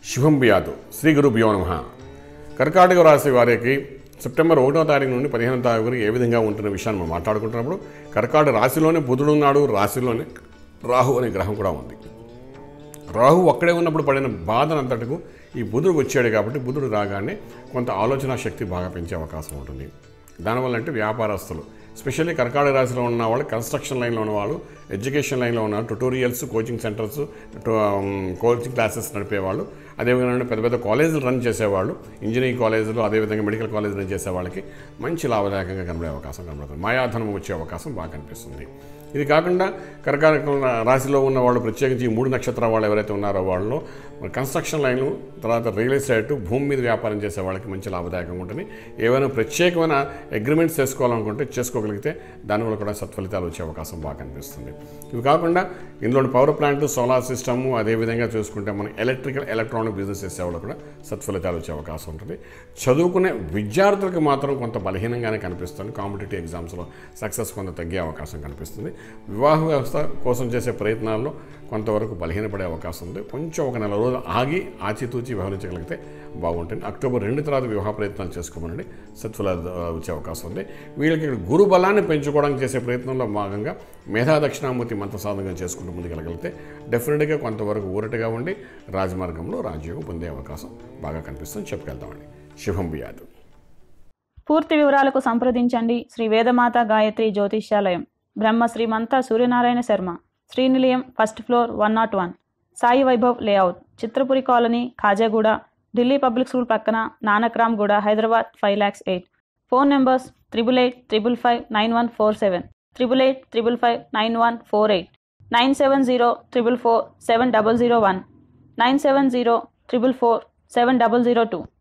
శుభం బియాదు శ్రీ గురుభ్యో నమః. కర్కాటక రాశి వారికి సెప్టెంబర్ 1వ తారీఖు నుండి 15వ తారీఖు వరకు ఏ విధంగా ఉంటున్న విషయాన్ని మనం మాట్లాడుకుంటున్నప్పుడు కర్కాటక రాశిలోనే బుధుడు ఉన్నాడు, రాశిలోనే రాహు అనే గ్రహం కూడా ఉంది. రాహు ఒక్కడే ఉన్నప్పుడు పడిన బాధనంతటకు ఈ బుధుడు వచ్చాడు కాబట్టి బుధుడు రాగానే కొంత ఆలోచన శక్తి బాగా పెంచే అవకాశం ఉంటుంది. దానివల్ల అంటే వ్యాపారస్తులు, స్పెషల్లీ కర్కాటక రాశిలో ఉన్న వాళ్ళు, కన్స్ట్రక్షన్ లైన్లో ఉన్నవాళ్ళు, ఎడ్యుకేషన్ లైన్లో ఉన్న tutorials, coaching centres, coaching classes నడిపేవాళ్ళు, అదేవిధంగా పెద్ద పెద్ద కాలేజీలు రన్ చేసేవాళ్ళు, ఇంజనీరింగ్ కాలేజీలు, అదేవిధంగా మెడికల్ కాలేజీలు రన్ చేసే వాళ్ళకి మంచి లాభదాయకంగా కనబడే అవకాశం కనబడుతుంది. మాయాధనం వచ్చే అవకాశం బాగా కనిపిస్తుంది. ఇది కాకుండా కర్కాటక రాశిలో ఉన్న వాళ్ళు, ప్రత్యేకించి ఈ 3 నక్షత్రాల వాళ్ళు ఎవరైతే ఉన్నారో వాళ్ళు కన్స్ట్రక్షన్ లైన్లు, తర్వాత రియల్ ఎస్టేట్, భూమి మీద వ్యాపారం చేసే వాళ్ళకి మంచి లాభదాయకంగా ఉంటుంది. ఏవైనా ప్రత్యేకమైన అగ్రిమెంట్స్ చేసుకోవాలనుకుంటే చేసుకోగలిగితే దానివల్ల కూడా సత్ఫలితాలు వచ్చే అవకాశం బాగా కనిపిస్తుంది. ఇవి కాకుండా ఇందులో పవర్ ప్లాంట్, సోలార్ సిస్టము, అదేవిధంగా చూసుకుంటే మనం ఎలక్ట్రానిక్ బిజినెస్ చేసే వాళ్ళు కూడా సత్ఫలితాలు వచ్చే అవకాశం ఉంటుంది. చదువుకునే విద్యార్థులకు మాత్రం కొంత బలహీనంగానే కనిపిస్తుంది. కాంపిటేటివ్ ఎగ్జామ్స్లో సక్సెస్ కొంత తగ్గే అవకాశం కనిపిస్తుంది. వివాహ వ్యవస్థ కోసం చేసే ప్రయత్నాల్లో కొంతవరకు బలహీనపడే అవకాశం ఉంది. కొంచెం ఒక నెల రోజులు ఆగి ఆచితూచి వ్యవహరించగలిగితే బాగుంటుంది. అక్టోబర్ 2 తర్వాత వివాహ ప్రయత్నాలు చేసుకోమనండి, సత్ఫలాలు వచ్చే అవకాశం ఉంది. వీళ్ళకి గురు బలాన్ని పెంచుకోవడానికి చేసే ప్రయత్నంలో భాగంగా మేధా దక్షిణామూర్తి మంత్ర సాధనగా చేసుకుంటూ ముందుకెళ్ళగలిగితే డెఫినెట్గా కొంతవరకు ఊరటగా ఉండి రాజమార్గంలో రాజయోగం పొందే అవకాశం బాగా కనిపిస్తుంది. చెప్పుకెళ్తామండి. శుభం బియాదు. పూర్తి వివరాలకు సంప్రదించండి Shri Vedamata Gayatri Jyotishyalayam, Brahma Srimantha Suryanarayana Sharma, Srinilayam, 1st floor, 101, Sai Vaibhav layout, Chitrapuri colony, Khajaguda, Delhi public school పక్కన, నానక్రామ్ గూడ, హైదరాబాద్ 5,08,000. Phone numbers 8885559147, 8855559148, 9704447001, 9704447002.